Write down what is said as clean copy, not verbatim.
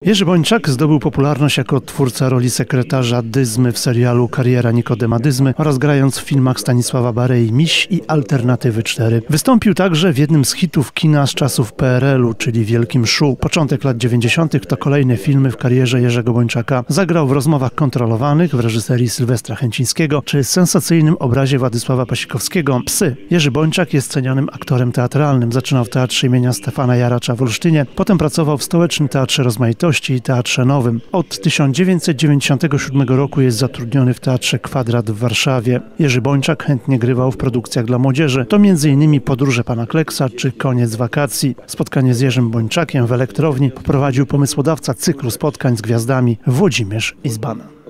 Jerzy Bończak zdobył popularność jako twórca roli sekretarza Dyzmy w serialu Kariera Nikodema Dyzmy oraz grając w filmach Stanisława Barei Miś i Alternatywy 4. Wystąpił także w jednym z hitów kina z czasów PRL-u, czyli Wielkim Szu. Początek lat 90. to kolejne filmy w karierze Jerzego Bończaka. Zagrał w Rozmowach kontrolowanych w reżyserii Sylwestra Chęcińskiego czy sensacyjnym obrazie Władysława Pasikowskiego Psy. Jerzy Bończak jest cenionym aktorem teatralnym. Zaczynał w Teatrze imienia Stefana Jaracza w Olsztynie, potem pracował w Stołecznym Teatrze Rozmaitości i Teatrze Nowym. Od 1997 roku jest zatrudniony w Teatrze Kwadrat w Warszawie. Jerzy Bończak chętnie grywał w produkcjach dla młodzieży. To m.in. Podróże Pana Kleksa czy Koniec wakacji. Spotkanie z Jerzym Bończakiem w Elektrowni poprowadził pomysłodawca cyklu spotkań z gwiazdami Włodzimierz Izbana.